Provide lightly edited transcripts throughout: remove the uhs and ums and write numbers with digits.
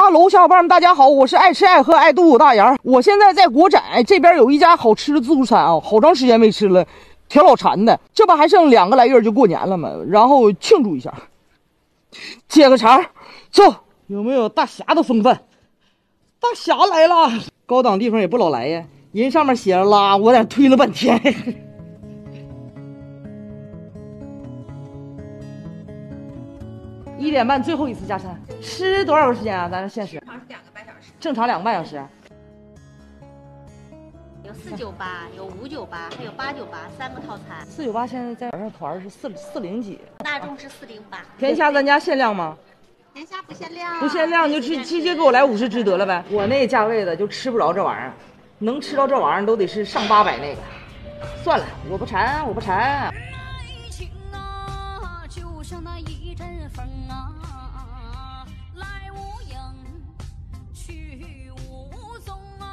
Hello， 小伙伴们，大家好，我是爱吃爱喝爱度大杨。我现在在国展这边有一家好吃的自助餐啊，好长时间没吃了，挺老馋的。这不还剩2个来月就过年了吗？然后庆祝一下，接个茬，走，有没有大侠的风范？大侠来了，高档地方也不老来呀，人上面写着拉，我在那推了半天。1点半最后一次加餐，吃多少个时间啊？咱这限时？ 正常是2个半小时。 正常2个半小时。 有498，有598，还有898，3个套餐。 498现在在网上团是440几， 大众是408。 甜虾咱家限量吗？ 甜虾不限量， 不限量就直接给我来50只得了呗。我那价位的就吃不着这玩意儿，能吃到这玩意儿都得是上800那个。算了，我不馋，我不馋。 爱情啊，就像那一阵风啊，来无影，去无踪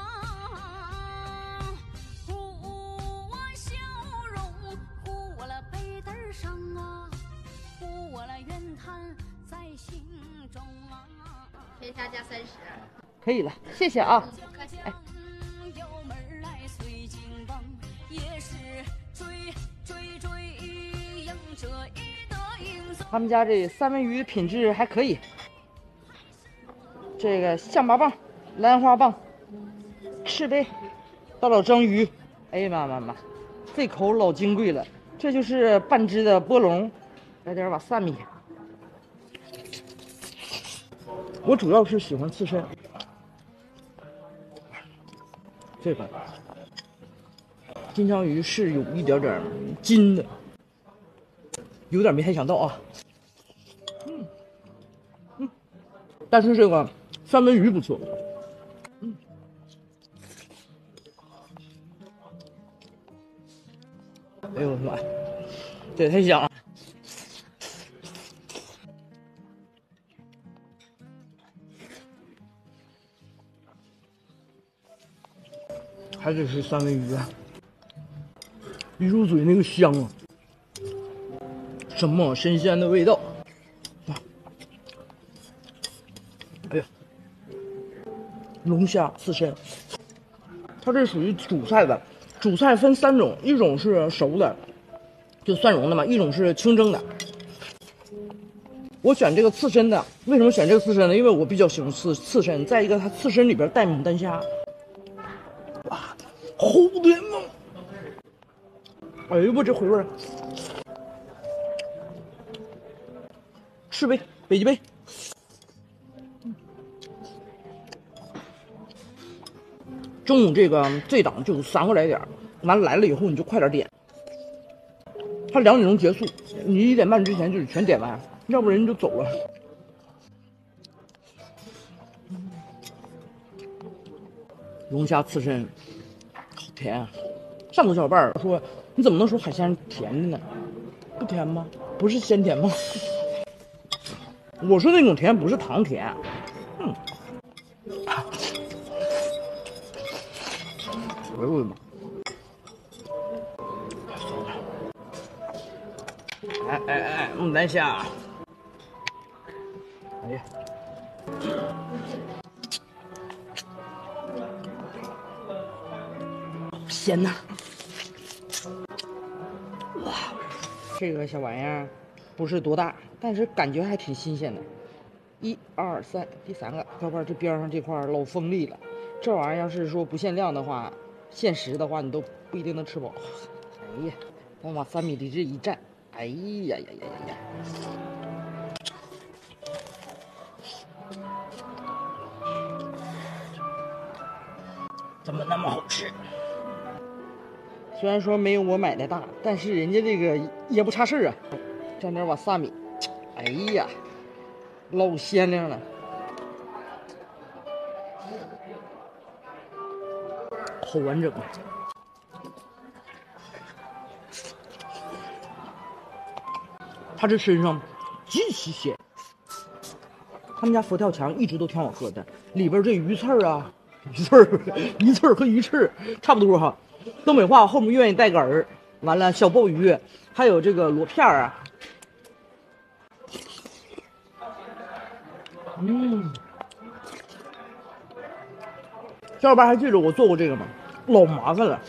啊，护我笑容，护我了背灯上啊，护我了怨叹在心中啊。 甜虾加30。 可以了，谢谢啊。哎， 有门来随金蹦，也是追迎着一的影子。 他们家这三文鱼品质还可以，这个象拔蚌、兰花蚌、赤贝、大老章鱼，哎呀妈，这口老金贵了。这就是半只的波龙，来点瓦萨米。我主要是喜欢刺身，这个金枪鱼是有一点点筋的，有点没太想到啊。但是这个三文鱼不错。哎呦我的妈，这也太香了。还得是三文鱼啊，一入嘴那个香啊，什么神仙的味道啊！哎呀，龙虾刺身，它这属于主菜的。主菜分3种，一种是熟的，就蒜蓉的嘛；一种是清蒸的。我选这个刺身的，为什么选这个刺身呢？因为我比较喜欢刺身，再一个它刺身里边带牡丹虾。哇，好甜啊！哎呦我这回味儿！赤贝、北极贝，中午这档就3个来点，完来了以后你就快点点。它2点钟结束，你1点半之前就得全点完，要不人就走了。龙虾刺身，好甜啊！上头小伙伴说，你怎么能说海鲜甜的呢？不甜吗？不是鲜甜吗？我说那种甜不是糖甜。哎呦我的妈！哎，牡丹虾。哎呀，鲜呐！哇，这个小玩意儿不是多大，但是感觉还挺新鲜的。1、2、3，第3个，小伙伴这边上这块老锋利了。这玩意儿要是说不限量的话，限时的话，你都不一定能吃饱。哎呀，往瓦萨米里这一蘸，哎呀！怎么那么好吃？虽然说没有我买的大，但是人家这个也不差事啊。蘸点瓦萨米，哎呀，老鲜亮了，好完整啊！它这身上极其鲜。他们家佛跳墙一直都挺好喝的，里边这鱼刺啊，鱼刺和鱼翅差不多哈。东北话后面愿意带个儿，完了小鲍鱼，还有这个螺片啊。 小伙伴还记得我做过这个吗？老麻烦了。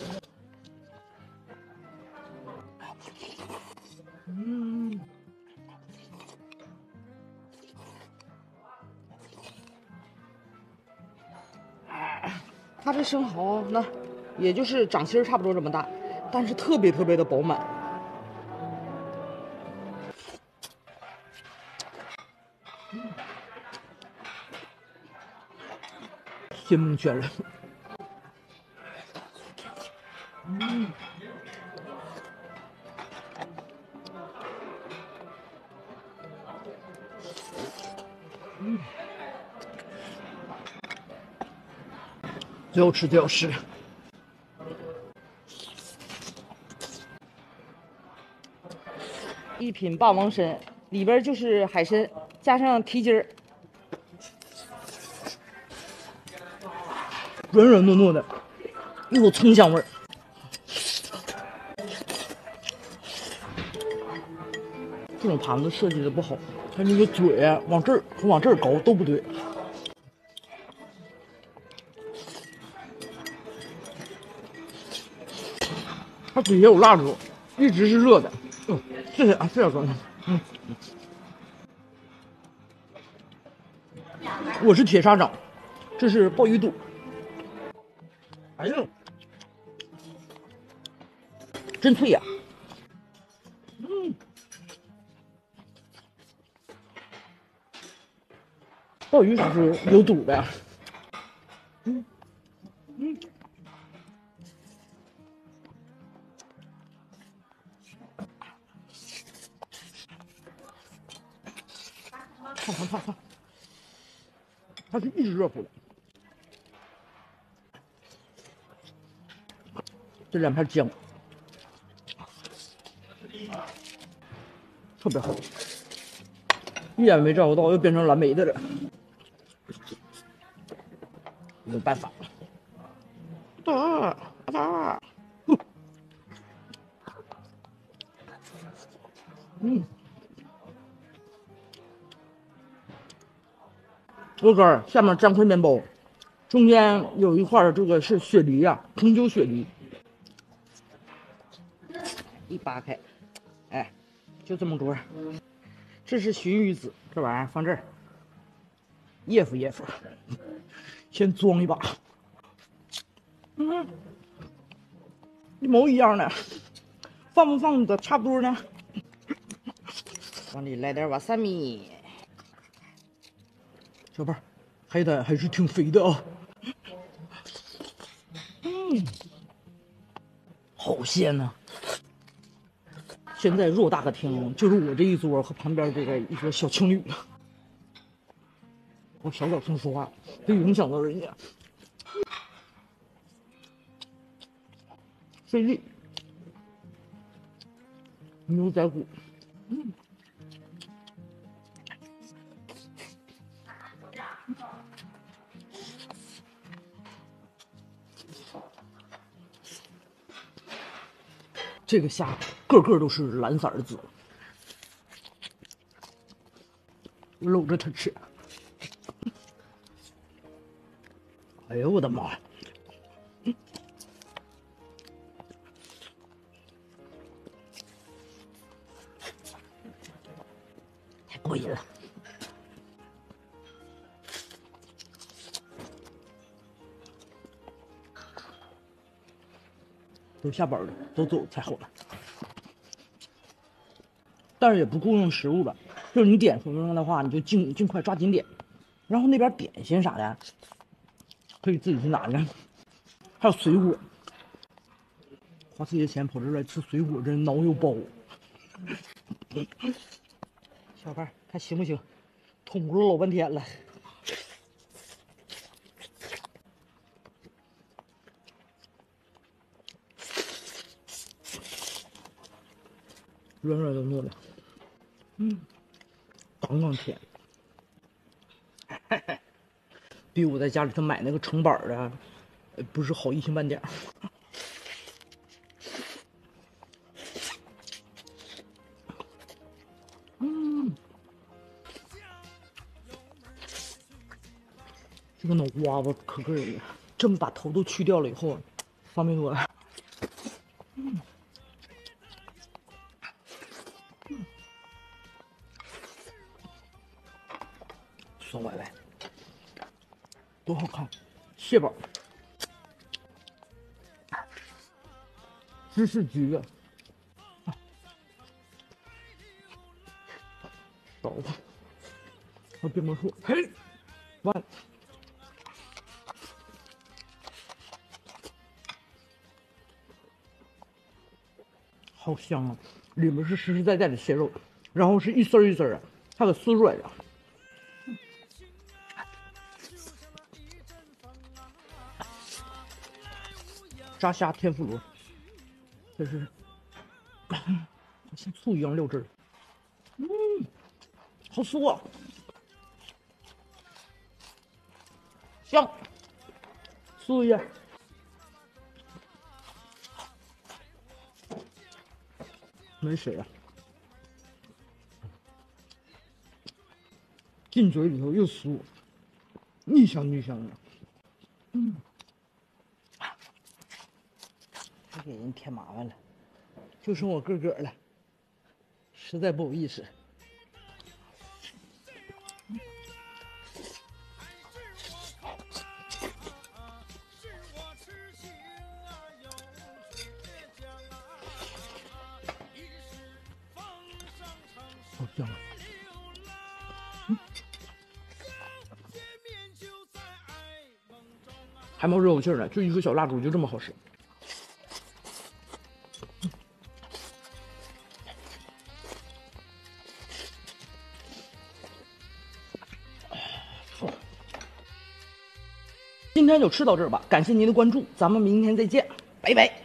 它这生蚝那也就是掌心差不多这么大，但是特别的饱满。鲜蒙圈了。最好吃，最好吃。一品霸王参里边就是海参，加上蹄筋儿，软软糯糯的，一股葱香味儿。这种盘子设计的不好，它那个嘴往这儿和往这儿高都不对。它底下有蜡烛，一直是热的。谢谢啊，谢谢哥。我是铁砂掌，这是鲍鱼肚。哎呦，真脆呀！鲍鱼啥是有肚的呀？烫，它是一直热乎的。这两片姜，特别好，一眼没照顾到，又变成蓝莓的了。没办法，鹅肝儿下面蘸块面包，中间有一块这个是雪梨呀，红酒雪梨。一扒开，哎，就这么多。这是鲟鱼子，这玩意儿放这儿，噎乎，先装一把。一模一样的，放不放的差不多呢。往里来点瓦萨米。小胖，海胆还是挺肥的啊。好鲜呐！现在偌大个厅，就是我这一桌和旁边这个一桌小情侣了。我小声说话，别影响到人家。费力。牛仔骨，这个虾个个都是蓝色的籽，搂着它吃。哎呦我的妈！太过瘾了。都下班了，都走才好了。但是也不顾用食物吧，就是你点什么的话，你就尽快抓紧点。然后那边点心啥的，可以自己去拿着。还有水果，花自己的钱跑这儿来吃水果，真脑有包。小胖，看行不行？捅咕了老半天了。软软糯糯的，刚刚甜，比我在家里头买那个成板的，不是好一星半点。这个脑瓜子可硌人了。 这么把头都去掉了以后，方便多了。酸歪歪，多好看！蟹堡，芝士焗的，豆腐，还有冰棍树，嘿，完。好香啊！里面是实实在在的蟹肉，然后是一丝儿一丝儿的，它给撕出来的。炸虾天妇罗，这是像醋一样溜汁儿，好酥啊，香，酥一下。没水啊，进嘴里头又酥，腻香腻香的。太给人添麻烦了，就剩我个个了，实在不好意思。好香啊！还冒热乎气儿呢，就一个小蜡烛就这么好使。今天就吃到这儿吧，感谢您的关注，咱们明天再见，拜拜。